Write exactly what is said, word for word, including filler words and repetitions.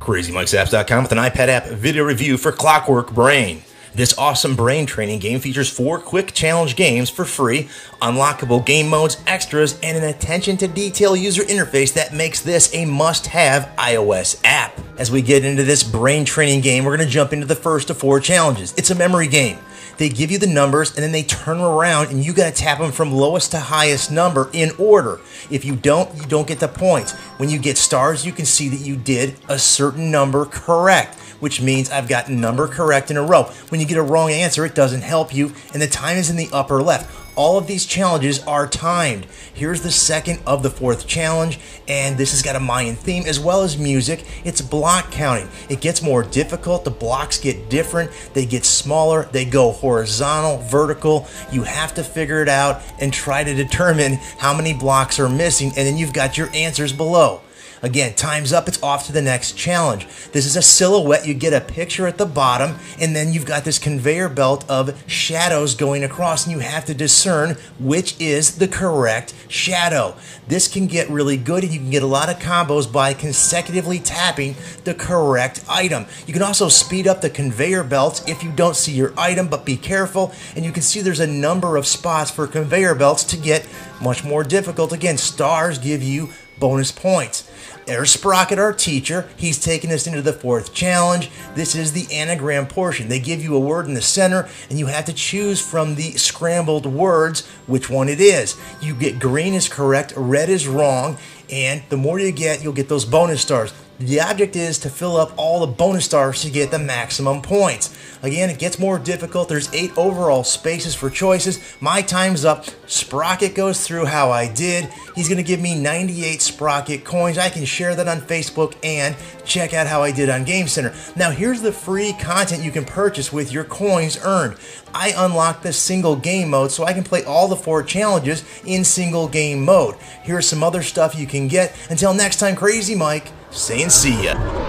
Crazy Mike Zaps dot com with an iPad app video review for Clockwork Brain. This awesome brain training game features four quick challenge games for free, unlockable game modes, extras, and an attention-to-detail user interface that makes this a must-have iOS app. As we get into this brain training game, we're going to jump into the first of four challenges. It's a memory game. They give you the numbers and then they turn around and you got to tap them from lowest to highest number in order. If you don't, you don't get the points. When you get stars, you can see that you did a certain number correct, which means I've got number correct in a row. When you get a wrong answer, it doesn't help you, and the time is in the upper left. All of these challenges are timed. Here's the second of the fourth challenge, and this has got a Mayan theme as well as music. It's block counting. It gets more difficult. The blocks get different. They get smaller. They go horizontal, vertical. You have to figure it out and try to determine how many blocks are missing, and then you've got your answers below. Again, time's up, it's off to the next challenge. This is a silhouette. You get a picture at the bottom, and then you've got this conveyor belt of shadows going across, and you have to discern which is the correct shadow. This can get really good, and you can get a lot of combos by consecutively tapping the correct item. You can also speed up the conveyor belts if you don't see your item, but be careful, and you can see there's a number of spots for conveyor belts to get much more difficult. Again, stars give you bonus points. There's Sprocket, our teacher. He's taking us into the fourth challenge. This is the anagram portion. They give you a word in the center, and you have to choose from the scrambled words which one it is. You get green is correct, red is wrong, and the more you get, you'll get those bonus stars. The object is to fill up all the bonus stars to get the maximum points. Again, it gets more difficult. There's eight overall spaces for choices. My time's up. Sprocket goes through how I did. He's going to give me ninety-eight Sprocket coins. I can share that on Facebook and check out how I did on Game Center. Now, here's the free content you can purchase with your coins earned. I unlocked this single game mode so I can play all the four challenges in single game mode. Here's some other stuff you can get. Until next time, Crazy Mike saying see ya.